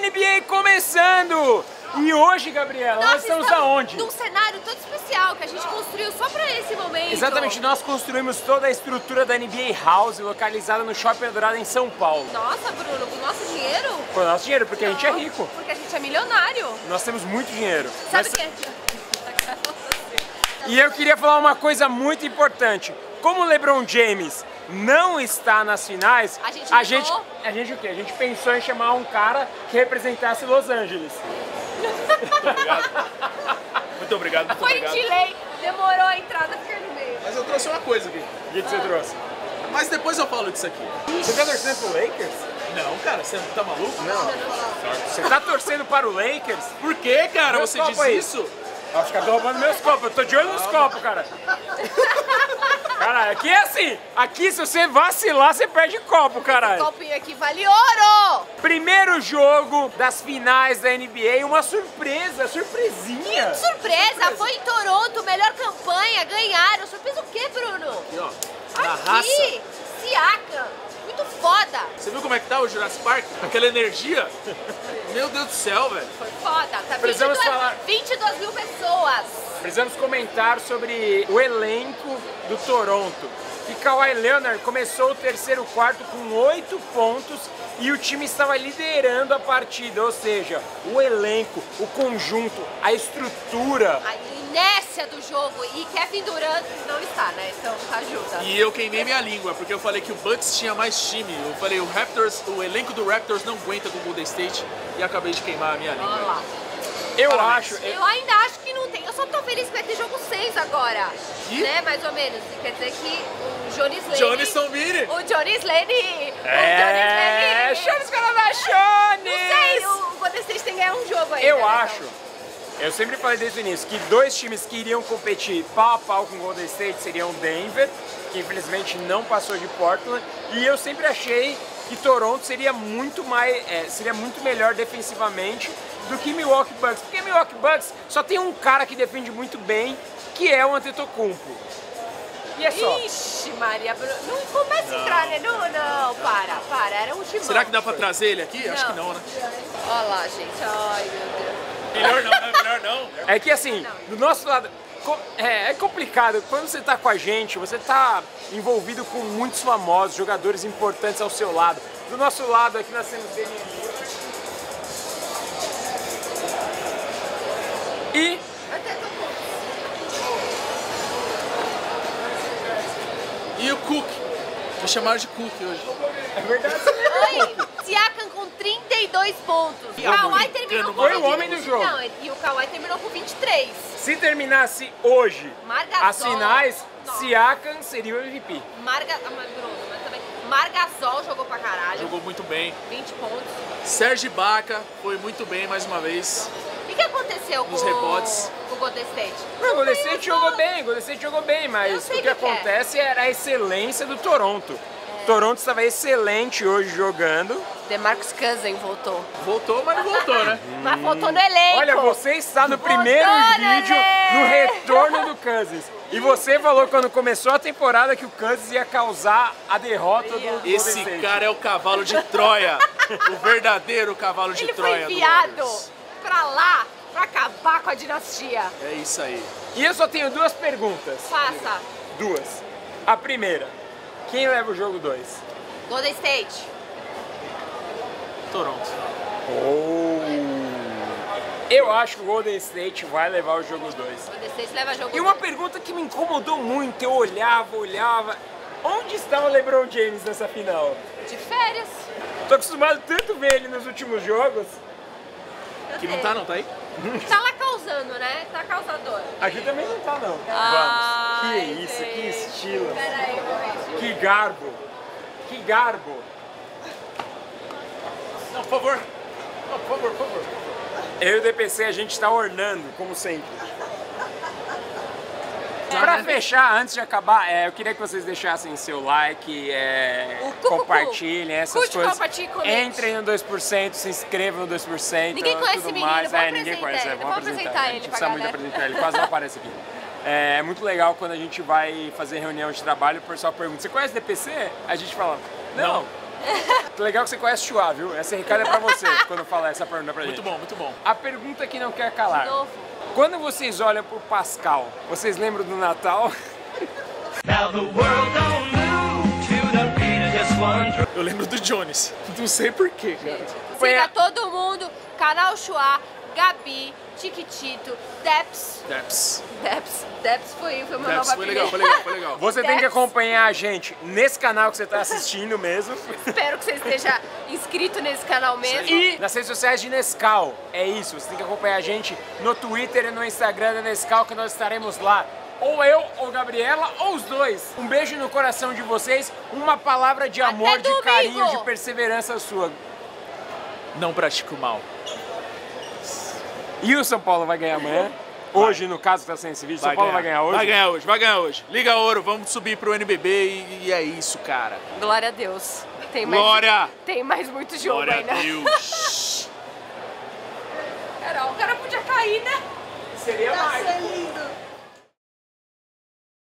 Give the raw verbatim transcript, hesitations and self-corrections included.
N B A começando! E hoje, Gabriela, Nossa, nós estamos estamos aonde? Num cenário todo especial que a gente construiu só pra esse momento. Exatamente, nós construímos toda a estrutura da N B A House, localizada no Shopping Eldorado em São Paulo. Nossa, Bruno, com o nosso dinheiro? Com o nosso dinheiro, porque Não, a gente é rico. Porque a gente é milionário. Nós temos muito dinheiro. Sabe o Nós... que? E eu queria falar uma coisa muito importante. Como o LeBron James não está nas finais, A gente a mudou. gente, a gente o quê? A gente pensou em chamar um cara que representasse Los Angeles. Muito obrigado, muito Foi obrigado. delay, demorou a entrada, fica no meio. Mas eu trouxe uma coisa aqui. O que, que você trouxe? Mas depois eu falo disso aqui. Você tá torcendo pro Lakers? Não, cara, você tá maluco? Não. Você tá torcendo para o Lakers? Por que, cara? Meus Você copos diz aí. isso? Acho que eu tô roubando meus copos, eu tô de olho nos copos, cara. Caralho, aqui é assim, aqui se você vacilar, você perde copo, O caralho. copinho aqui vale ouro! Primeiro jogo das finais da N B A, uma surpresa, surpresinha. Surpresa, foi em Toronto, melhor campanha, ganharam. Surpresa o quê, Bruno? Aqui, ó. Na Aqui, raça. Siakam, muito foda. Você viu como é que tá o Jurassic Park? Aquela energia? Meu Deus do céu, velho. Foi foda, tá Precisamos vinte e duas, falar. vinte e duas mil pessoas. Precisamos comentar sobre o elenco do Toronto. E Kawhi Leonard começou o terceiro quarto com oito pontos e o time estava liderando a partida, ou seja, o elenco, o conjunto, a estrutura. A inércia do jogo e Kevin Durant não está, né? Então ajuda. E eu queimei minha língua, porque eu falei que o Bucks tinha mais time. Eu falei, o Raptors, o elenco do Raptors não aguenta com o Golden State e acabei de queimar a minha Olha língua. lá. Eu Parabéns. acho... Eu ainda acho que não tem. Eu só tô feliz que vai ter jogo seis agora. E? Né? Mais ou menos. Quer dizer que o Johnny Slade. Johnny Stombini. O Johnny Slade. É, O Johnny Slade. chama os caras da Jones! Não sei, o Golden State tem que ganhar um jogo aí. Eu né, acho, eu sempre falei desde o início, que dois times que iriam competir pau a pau com o Golden State seriam Denver, que infelizmente não passou de Portland, e eu sempre achei que Toronto seria muito mais, é, seria muito melhor defensivamente do que Milwaukee Bucks, porque Milwaukee Bucks só tem um cara que defende muito bem, que é o Antetokounmpo. E é só. Ixi, Maria, Bruno. Não começa a entrar, né? Não, não, para, para. Era um timão. Será que dá pra trazer ele aqui? Acho que não, né? Olha lá, gente. Ai, meu Deus. Melhor não, né? Melhor não. É que assim, do nosso lado, co- é, é complicado. Quando você tá com a gente, você tá envolvido com muitos famosos, jogadores importantes ao seu lado. Do nosso lado aqui nós temos Damian Lillard. E Até tô com... E o Cook. Me chamaram de Cook hoje. é verdade. Oi, Siakam com trinta e dois pontos. O Kawhi terminou com Foi o vinte. homem do jogo. Não, e o Kawhi terminou com vinte e três. Se terminasse hoje Margasol. as finais, Nossa. Siakam seria o M V P. Marga... Ah, mas Bruno, mas também... Margasol jogou pra caralho. Jogou muito bem. vinte pontos. Sérgio Ibaka foi muito bem mais uma vez. E o que aconteceu Nos com, rebotes. com o Golden State? Não, o Golden State ganhou. jogou bem, o Golden State jogou bem, Eu mas sei o que que que é. acontece era a excelência do Toronto. Toronto estava excelente hoje jogando. DeMarcus Cousins voltou. Voltou, mas não voltou, né? Mas voltou no elenco. Olha, você está no Voltou primeiro no vídeo no elenco. retorno do Cousins. E você falou quando começou a temporada que o Cousins ia causar a derrota do Golden Esse State. cara é o cavalo de Troia. O verdadeiro cavalo de Ele Troia. foi do enviado Warriors. pra lá pra acabar com a dinastia. É isso aí. E eu só tenho duas perguntas. Faça. Duas. A primeira, quem leva o jogo dois? Golden State. Toronto. Eu acho que o Golden State vai levar o jogo dois. Golden State leva jogo E uma dois. pergunta que me incomodou muito, eu olhava, olhava. Onde está o LeBron James nessa final? De férias. Tô acostumado tanto a ver ele nos últimos jogos. Que não tá, não, tá aí? Tá lá causando, né? Tá causador. Aqui também não tá, não. Ai, Vamos. Que isso, que gente. estilo. Pera aí, momento. Que garbo. Que garbo. Não, por favor. Não, por favor, por favor. Eu e o D P C a gente tá ornando, como sempre. Pra fechar, antes de acabar, é, eu queria que vocês deixassem seu like, é, O cucucu. compartilhem essas Curte, coisas. compartilhe, comente. Entrem no dois por cento, se inscrevam no dois por cento. Ninguém conhece tudo esse menino, mais. vou É, ninguém apresentar conhece, é, ele, vamos vou apresentar. apresentar A ele gente pra precisa muito galera. apresentar ele, quase não aparece aqui. É muito legal quando a gente vai fazer reunião de trabalho, o pessoal pergunta, você conhece o D P C? A gente fala, não. Legal que você conhece Chua, viu? Esse recado é pra você quando falar essa pergunta pra gente. Muito bom, muito bom. A pergunta que não quer calar. De novo. Quando vocês olham pro Pascal, vocês lembram do Natal? Now the world don't move to the beat of just one drum. Eu lembro do Jones. Não sei porquê, cara. Siga todo mundo, canal Chua, Gabi, Chiquitito, Deps. Deps. Deps. Deps foi, foi meu Deps, novo foi apelido. legal, foi legal, foi legal. Você tem que Deps. acompanhar a gente nesse canal que você tá assistindo mesmo. Espero que você esteja inscrito nesse canal mesmo. E nas redes sociais de Nescau. É isso, você tem que acompanhar a gente no Twitter e no Instagram da Nescau, que nós estaremos lá. Ou eu, ou Gabriela, ou os dois. Um beijo no coração de vocês, uma palavra de amor, Até de domingo. carinho, de perseverança sua. Não pratique o mal. E o São Paulo vai ganhar amanhã? Hoje, no caso que tá sendo esse vídeo, São Paulo vai ganhar hoje? Vai ganhar hoje, vai ganhar hoje. Liga ouro, vamos subir pro N B B e, e é isso, cara. Glória a Deus. Tem mais, Glória! Tem mais muito jogo Glória a ainda. Deus. Carol, o cara podia cair, né? Seria mais. Nossa, é lindo.